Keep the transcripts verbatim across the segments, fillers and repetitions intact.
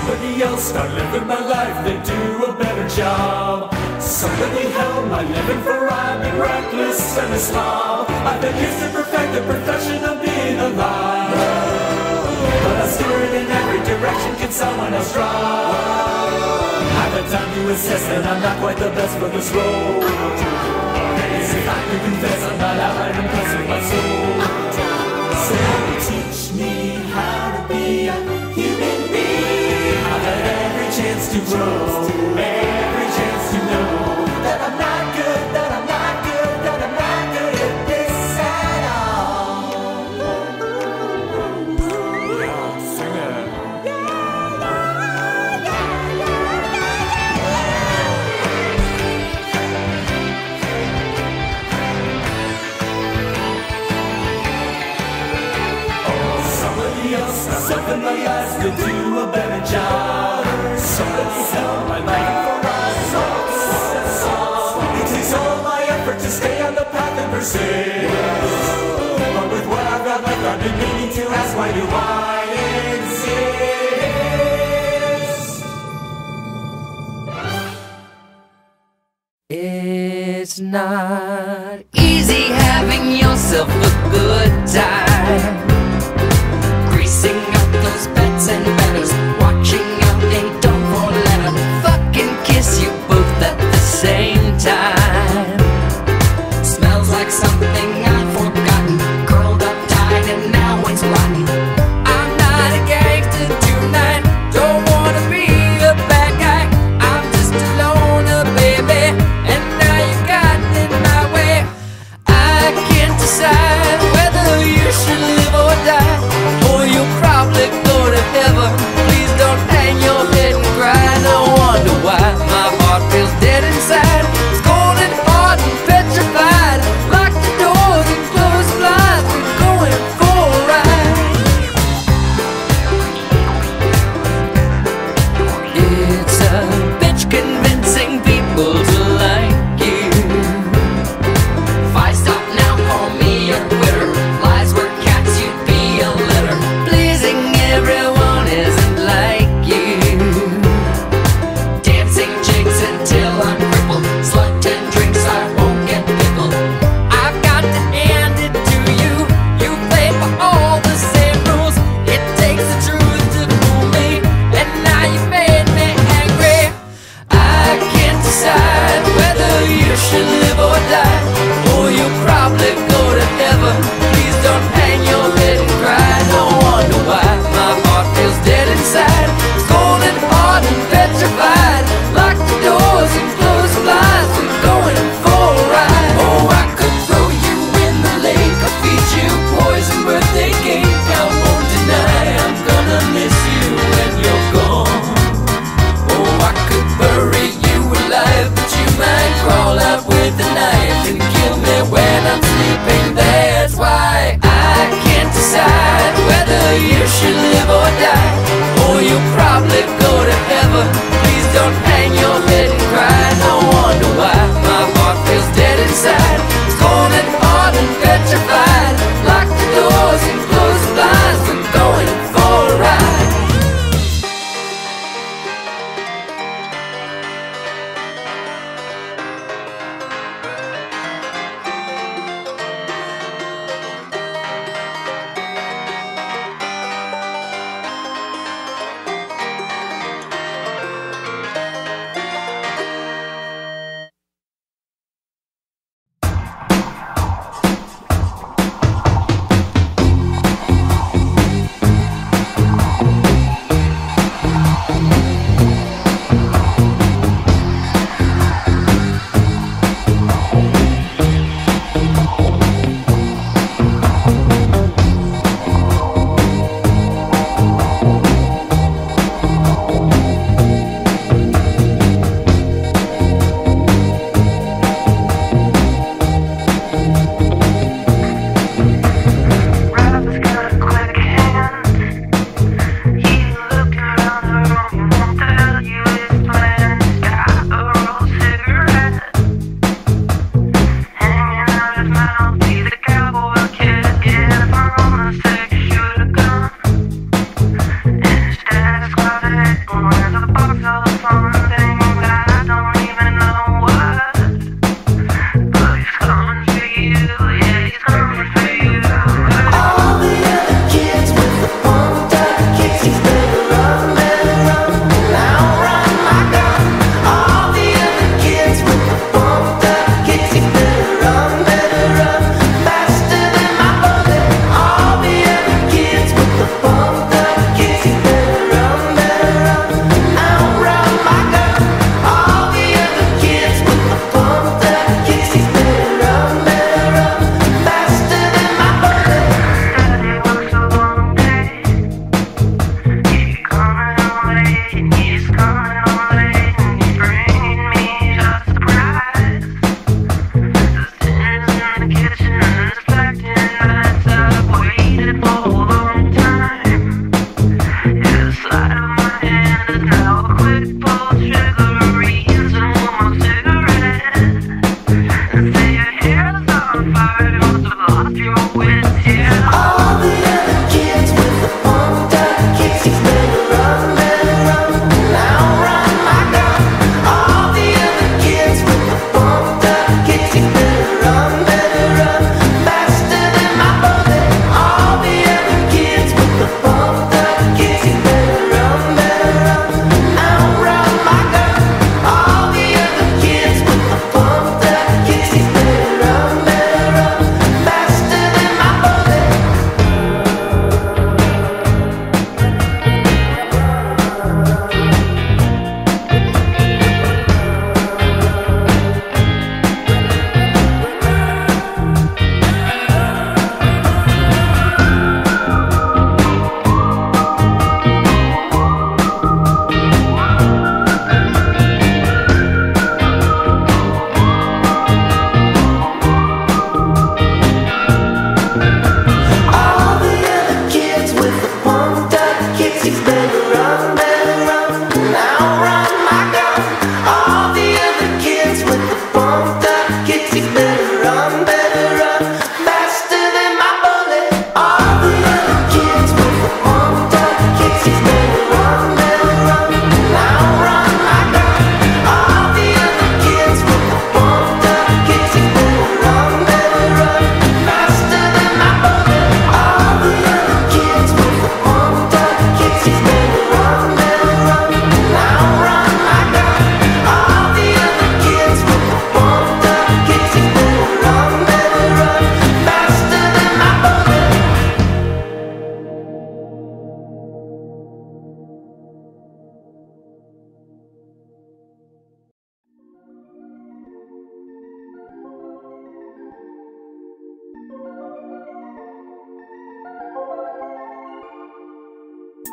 somebody else start living my life, they do a better job. Somebody held my living for I've been reckless and a slob. I've been used to perfect the perfection of being alive, but I stir it in every direction, can someone else draw? I've had time to assess that I'm not quite the best for this role. It's time to confess I'm not outright impressed with my soul. So teach me how to be a human being. I've had every chance to grow, every chance to know that I'm not good, that I'm not good, that I'm not good at this at all. Yeah, sing it. Somebody else, something my eyes could do a better job. Somebody held my life for us. It takes all my effort to stay on the path and persist. But with what I've got left, I've been meaning to ask, why do I exist? It's not easy having yourself a good time, greasing up those beds and batters, watching out a dog for letter, fucking kiss you both at the same time. Smells like something I've forgotten, curled up tight and now it's rotten. I'm not a gangster tonight, don't wanna be a bad guy. I'm just a loner, baby, and now you got in my way. I can't decide whether you should live or die, or you'll probably go to heaven. Please don't hang your head and cry. No wonder why my heart feels dead inside. It's cold and hard and petrified. Lock the doors and close the blinds. We're going for a ride. It's a bitch convincing people to like you. If I stop now, call me a quitter. Lies were cats, you'd be a litter. Pleasing everyone isn't like you. Dancing jigs until I'm crippled. Slut and drinks, I won't get pickled. I've got to hand it to you. You play by all the same rules. It takes the truth to fool me, and now you made me angry. I can't decide whether you should live or die, or you'll probably go to heaven. Please don't hang your head and cry. No wonder why my heart feels dead inside. It's cold and hard and petrified. Lock the doors and close the blinds. We're going for a ride. Oh, I could throw you in the lake or feed you poison birthday cake. I won't deny I'm gonna miss you when you're gone. Oh, I could bury you alive, but you might crawl out with a knife and kill me when I'm sleeping. That's why I can't decide whether you should live or die, or you'll probably go to heaven. Please don't hang your head and cry. No wonder why my heart feels dead inside. It's cold and hard and petrified. Lock the doors and close the blinds. We're going for a ride.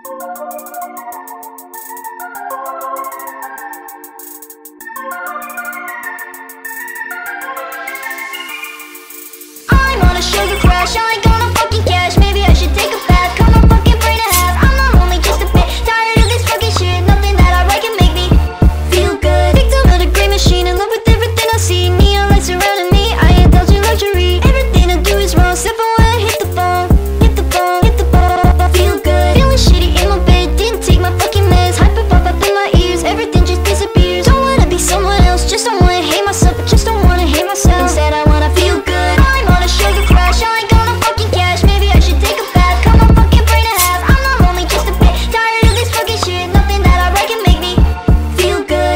I'm on a sugar crash, I ain't gonna fucking cash. Maybe I should take a bath, cut my fucking brain in half. I'm not only just a bit tired of this fucking shit. Nothing that I write can make me feel good. Victim of the great machine, in love with everything I see. Neon lights surrounding me, I indulge in luxury. Everything I do is wrong, except for when I hit the phone. Hit the phone, hit the phone, feel good. Feeling shitty in my bed, didn't take my fucking meds. Hyper pop up in my ears, everything just disappears. Don't wanna be someone else, just don't wanna hate myself. I just don't wanna hate myself, instead I wanna feel good. I'm on a sugar crash, I ain't gonna fucking cash. Maybe I should take a bath, cut my fucking brain in half. I'm not only just a bit tired of this fucking shit. Nothing that I write can make me feel good.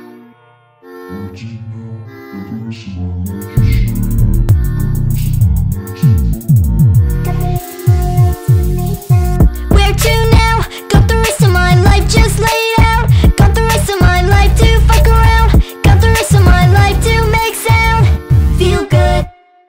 Where to now? Got the rest of my life just laid out. Got the rest of my life to fuck around. Got the rest of my life to make sound. Feel good.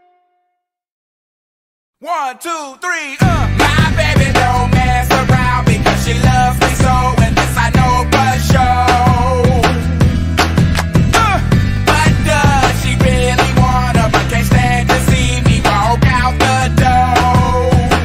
One, two, three, uh. My baby don't mess around because she loves me so, and this I know for sure. Uh, but does she really wanna? But can't stand to see me walk out the door.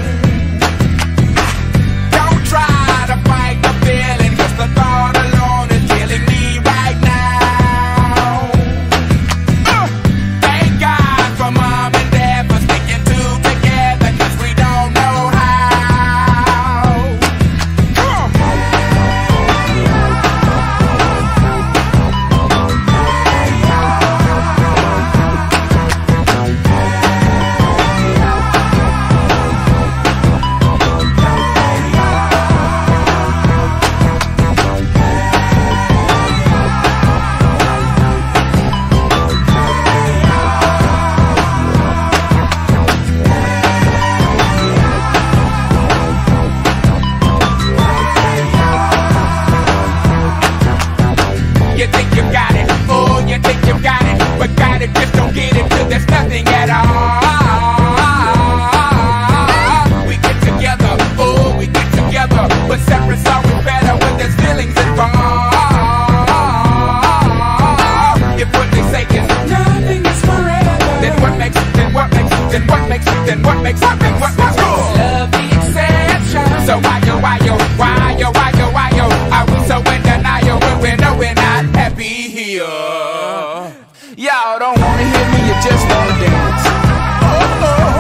Don't try to fight the feeling, 'cause the thought alone is killing me right now. Uh, thank God for mom and dad for sticking two together, 'cause we don't know how. Come on. You think you got it, oh, you think you got it, but got it, just don't get it till there's nothing at all. We get together, oh, we get together, but separate's always better when there's feelings involved. If what they say is nothing is forever, then what makes it, then what makes it, then what makes it, then what makes it, then what makes it? Love the exception. So why yo, why yo, why yo, why yo, why yo, are we so in denial when we know we're not happy here? Y'all don't wanna hear me, you just wanna dance. Oh, oh.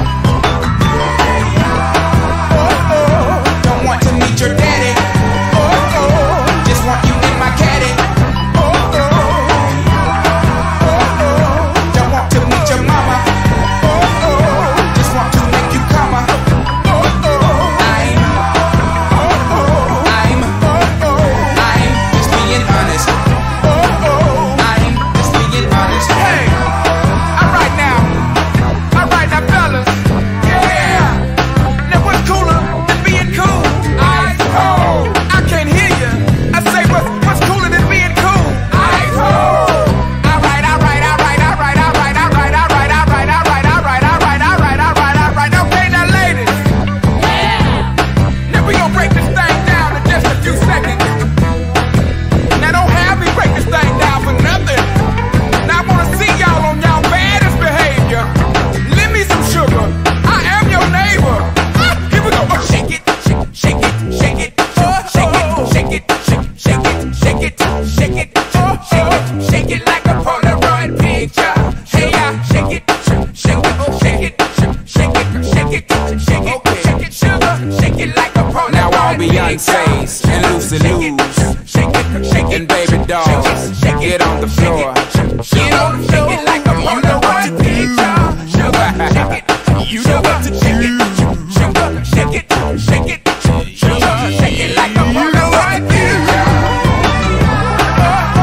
Oh, oh. Don't want to meet your daddy. Oh, oh. Just want you in my caddy. Oh, oh. Oh, oh. Don't want to meet your mama. Oh, oh. Just want to make you come. Oh, oh. I'm, oh, oh. I'm, oh, oh. I'm just being honest. Oh, oh. I'm just being honest. Hey, alright now, alright now, fellas. Yeah. Now what's cooler than being cool? Ice cold. I can't hear you. I say what's what's cooler than being cool? Ice cold. Alright, alright, alright, alright, alright, alright, alright, alright, alright, alright, alright, alright, alright, alright. Okay, now ladies. Yeah. Now we gonna break this thing down in just a few seconds. Now don't have me break this thing down for nothing. Now I wanna see y'all on y'all baddest behavior. Lend me some sugar. I am your neighbor. Ah, here we go. Oh, shake it, shake, shake it, shake it, oh, shake it, shake it, shake, shake it, shake it, shake it, oh, shake it, shake it like a Polaroid picture. Hey, yeah, shake it, shake, shake it, shake it, shake it, shake it, shake it, shake it, sugar, shake it like a Polaroid picture. Now all Beyonce's and Lucy Lou's and baby dolls, get on the floor. Get on the floor. Shake it like a Polaroid picture. Sugar, shake it. You know what to shake it. Sugar, shake it, shake it. Sugar, shake it like a Polaroid picture. Oh, oh.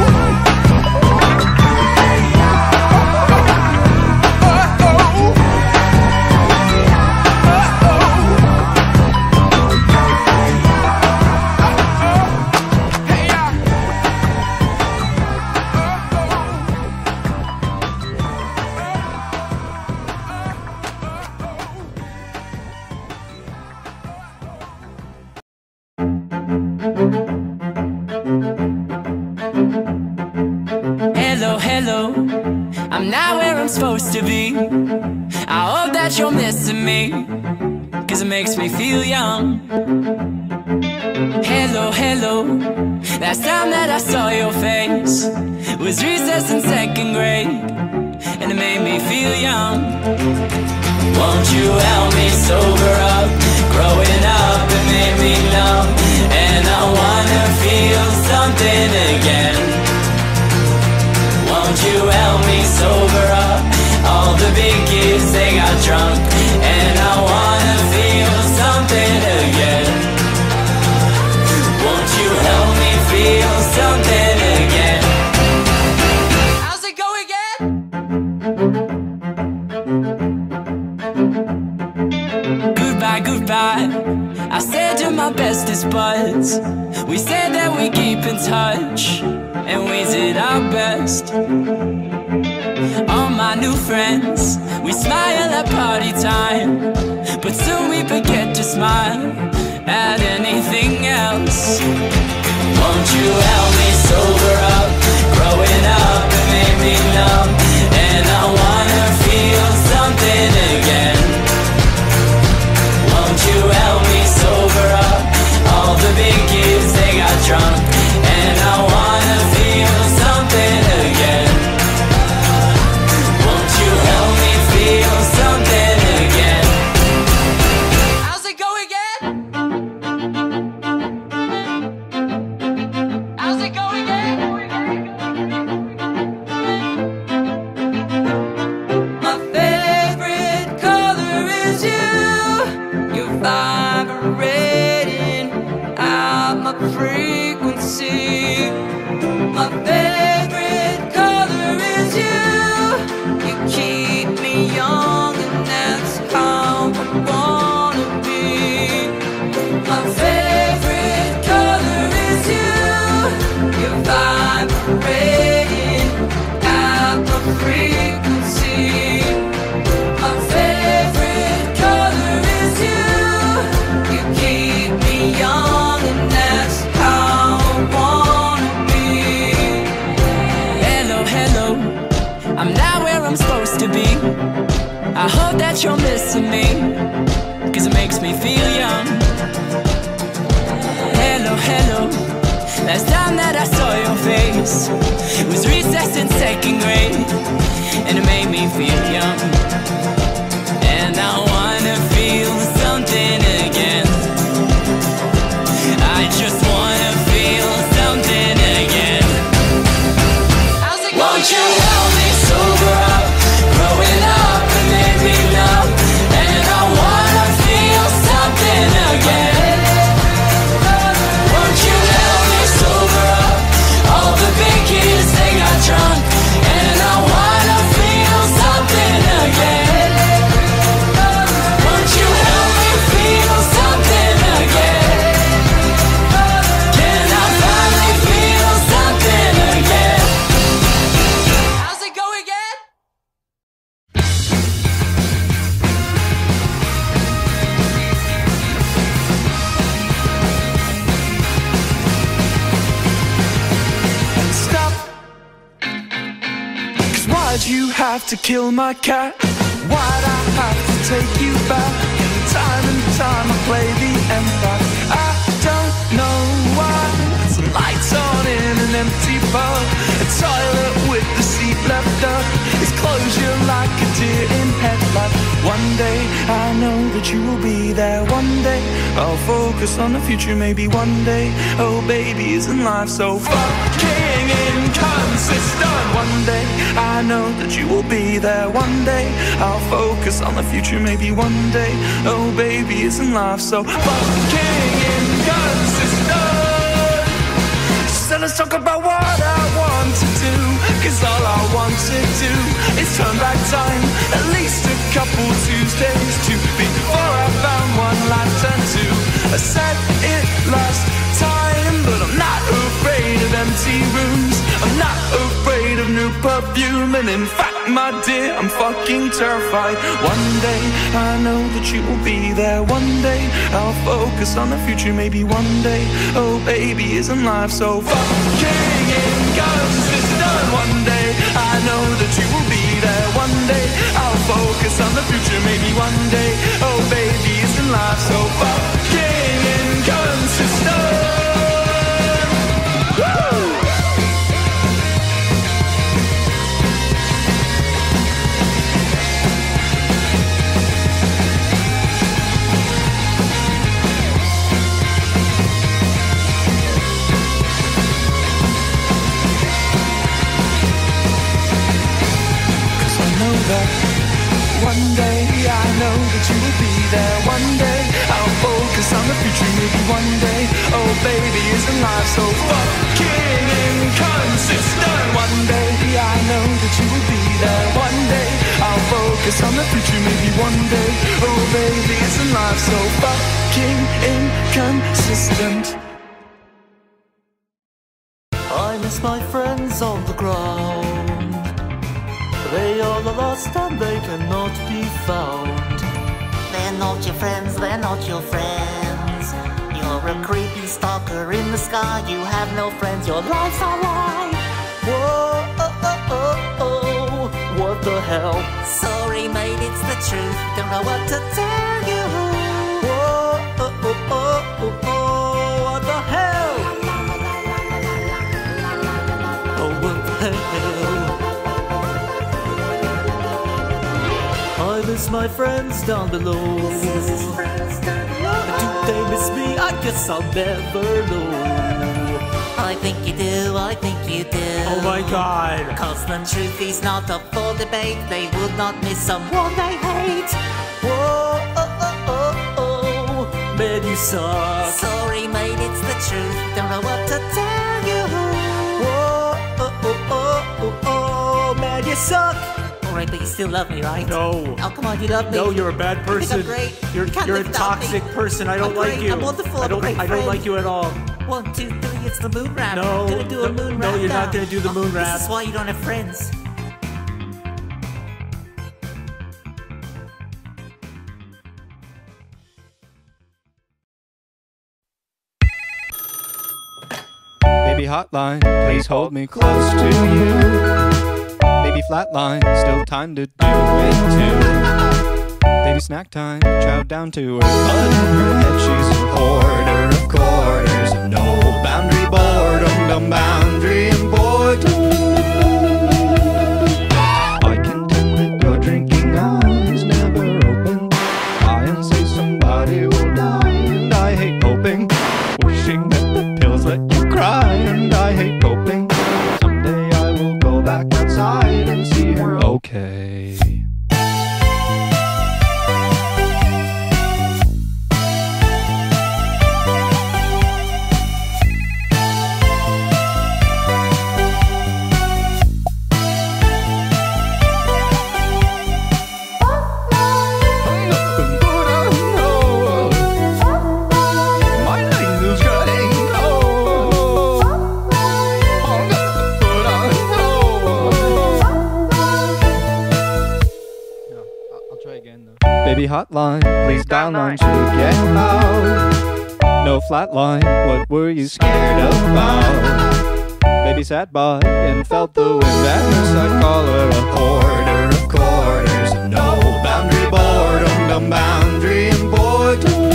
Oh, oh. Oh, oh. Hey, yeah. Oh, oh. I'm supposed to be. I hope that you're missing me, 'cause it makes me feel young. Hello, hello. Last time that I saw your face was recess in second grade, and it made me feel young. Won't you help me sober up? Growing up, it made me numb, and I wanna feel something again. Won't you help me sober up? All the big kids, they got drunk, and I wanna feel something again. Won't you help me feel something again? How's it go again? Goodbye, goodbye. I said to my bestest buds, we said that we keep in touch, and we did our best. All my new friends, we smile at party time, but soon we forget to smile at anything else. Won't you help me sober up? Growing up, it made me numb, and I wanna feel something again. Won't you help me sober up? All the big kids, they got drunk, and I wanna feel something again. Won't you help me feel something again? How's it go again? How's it go again? My favorite color is you. You're vibrating out my frequency. My favorite color is you. You keep me young, and that's how I wanna be. My favorite color is you. You're vibrating out my frequency. My favorite color is you. You keep me young, and that's how I wanna be. Hello, hello. I'm not where I'm supposed to be. I hope that you're missing me, 'cause it makes me feel young. Hello, hello. Last time that I saw your face, it was recess in second grade, and it made me feel young. And I wanna feel something again. I just wanna feel something again. How's it going? Won't you help me sober up? Growing up, it made me numb, and I wanna feel something again. Won't you help me sober up? All the big kids, they got drunk, and I wanna feel something again. Won't you help me feel something again? Can I finally feel something again? How's it go again? Stop. 'Cause why'd you have to kill my cat? Why'd I have to take you back? And time and time I play the empath. I don't know why. Some lights on in an empty pub, a toilet with the seat left up. It's closure like a deer in headlight. One day I know that you will be there. One day I'll focus on the future. Maybe one day, oh baby, isn't life so fucking inconsistent? One day I know that you will be there. One day I'll focus on the future. Maybe one day, oh baby, isn't life so fucking inconsistent? So let's talk about what I want to do, 'cause all I want to do is turn back time at least a couple Tuesdays to before I found one life turned to. I said it last time, but I'm not afraid of empty rooms. I'm not afraid of new perfume, and in fact, my dear, I'm fucking terrified. One day I know that you will be there. One day I'll focus on the future. Maybe one day, oh baby, isn't life so fucking inconsistent? done. One day I know that you will be there. One day I'll focus on the future. Maybe one day, oh baby, isn't life so fucking inconsistent? Woo! One day I know that you will be there. One day I'll focus on the future. Maybe one day, oh baby, isn't life so fucking inconsistent? One day I know that you will be there. One day I'll focus on the future. Maybe one day, oh baby, isn't life so fucking inconsistent? I miss my friends on the ground. They all are lost and they cannot be found. They're not your friends, they're not your friends. You're a creepy stalker in the sky. You have no friends, your life's a lie. Whoa, oh, oh, oh, oh. What the hell? Sorry mate, it's the truth. Don't know what to tell you. Whoa, oh, oh, oh, oh, oh. What the hell? Oh, what the hell? I miss my friends down below. Do they miss me? I guess I'll never know. I think you do, I think you do. Oh my god. Cause the truth is not up for debate. They would not miss someone they hate. Whoa, oh, oh, oh, oh. Man, you suck. Sorry mate, it's the truth. Don't know what to tell you. Whoa, oh, oh, oh, oh, oh. Man, you suck. Alright, but you still love me, right? No. Oh, come on, you love me. No, you're a bad You person. think I'm great? You're, You can't you're a live without toxic me. person. I don't I'm like great, you. I'm wonderful, I I'm a don't, great I don't friend. like you at all. One, two, three, it's the moon rap. No, Gonna do a no, moon no, rap you're not now. gonna do the moon Oh, rap. This is why you don't have friends. Baby hotline, please hold me close to you. Baby flatline, still time to do it too. Baby snack time, chow down to her. But in her head she's a hoarder of quarters of no boundary boredom, dumb boundary and boredom. I can tell that your drinking eyes never open. I and say somebody will die, and I hate hoping, wishing that the pills let you cry, and I hate hoping someday I will go back outside and see her okay. Baby hotline, please dial nine to get out. No flatline, what were you scared about? Baby sat by and felt the wind, and yes, I'd call her a hoarder of quarters of no boundary boredom, dumb boundary and boredom.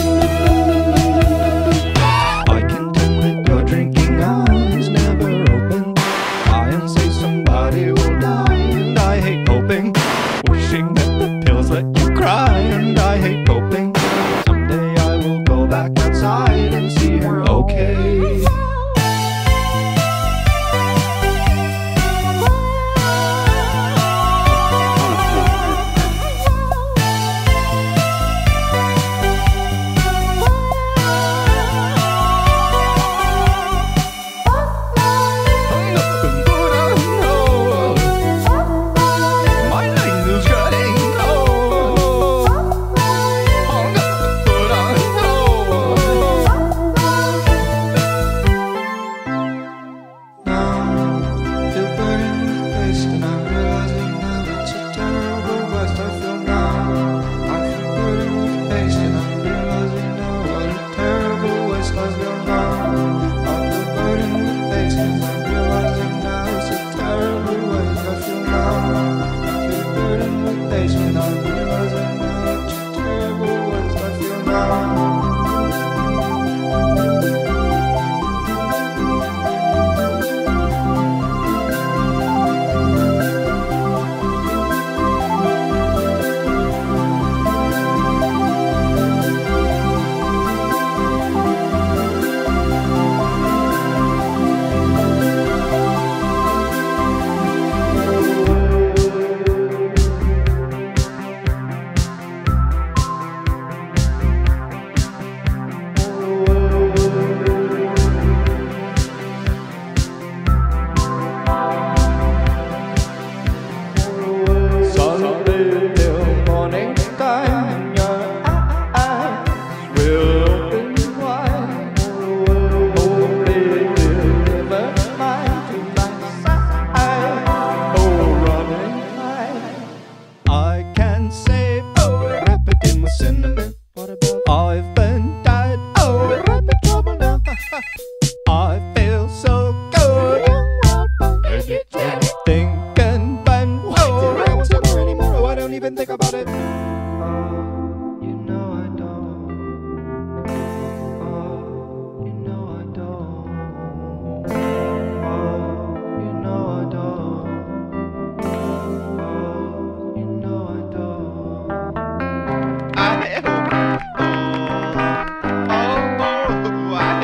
I can tell that your drinking eyes never open. I and say somebody will die, and I hate hoping, wishing that the pills let you cry, and I hate hoping someday I will go back outside and see her okay.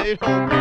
They don't